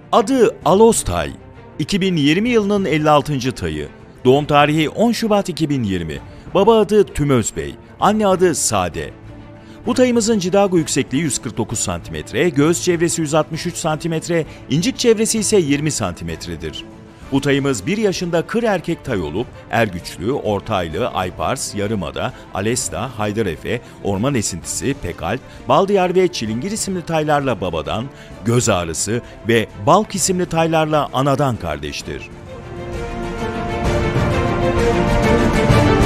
Adı Alostay. 2020 yılının 56. tayı. Doğum tarihi 10 Şubat 2020. Baba adı Tümöz Bey, anne adı Sade. Bu tayımızın cidago yüksekliği 149 cm, göğüs çevresi 163 cm, incik çevresi ise 20 cm'dir. Bu tayımız 1 yaşında kır erkek tay olup Ergüçlü, Ortaylı, Aypars, Yarımada, Alesta, Haydarefe, Orman Esintisi, Pekalp, Baldiyar ve Çilingir isimli taylarla babadan, Göz Ağrısı ve Balk isimli taylarla anadan kardeştir.